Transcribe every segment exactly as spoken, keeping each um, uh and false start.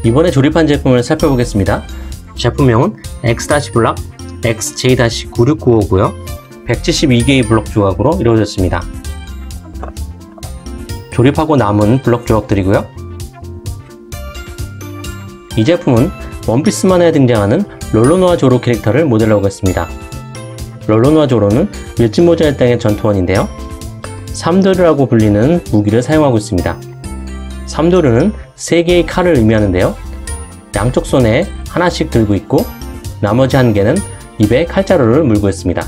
이번에 조립한 제품을 살펴보겠습니다. 제품명은 X 블럭 엑스 제이 구육구오고요. 백칠십이 개의 블럭 조각으로 이루어졌습니다. 조립하고 남은 블럭 조각들이고요. 이 제품은 원피스만에 등장하는 롤로노아 조로 캐릭터를 모델로 하고 있습니다. 롤로노아 조로는 밀짚모자 일당의 전투원인데요. 삼도류라고 불리는 무기를 사용하고 있습니다. 삼도류는 세 개의 칼을 의미하는데요. 양쪽 손에 하나씩 들고 있고 나머지 한 개는 입에 칼자루를 물고 있습니다.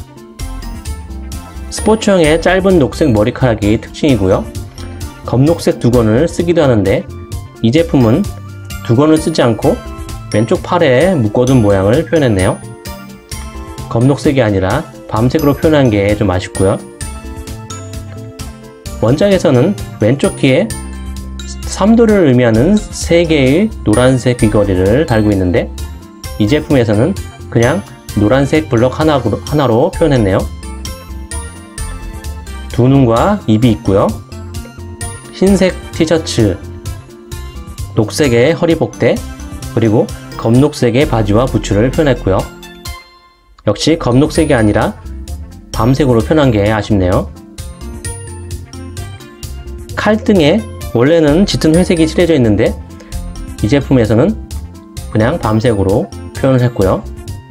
스포츠형의 짧은 녹색 머리카락이 특징이고요. 검록색 두건을 쓰기도 하는데 이 제품은 두건을 쓰지 않고 왼쪽 팔에 묶어둔 모양을 표현했네요. 검록색이 아니라 밤색으로 표현한 게 좀 아쉽고요. 원작에서는 왼쪽 귀에 삼도를 의미하는 세 개의 노란색 귀걸이를 달고 있는데 이 제품에서는 그냥 노란색 블럭 하나로, 하나로 표현했네요. 두 눈과 입이 있고요. 흰색 티셔츠, 녹색의 허리복대, 그리고 검록색의 바지와 부츠를 표현했고요. 역시 검록색이 아니라 밤색으로 표현한 게 아쉽네요. 칼등에 원래는 짙은 회색이 칠해져 있는데 이 제품에서는 그냥 밤색으로 표현을 했고요.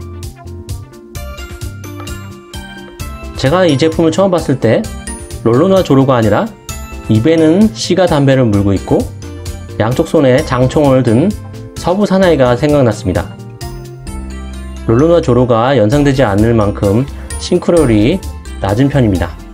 제가 이 제품을 처음 봤을 때 롤로노아 조로가 아니라 입에는 시가 담배를 물고 있고 양쪽 손에 장총을 든 서부 사나이가 생각났습니다. 롤로노아 조로가 연상되지 않을 만큼 싱크로율이 낮은 편입니다.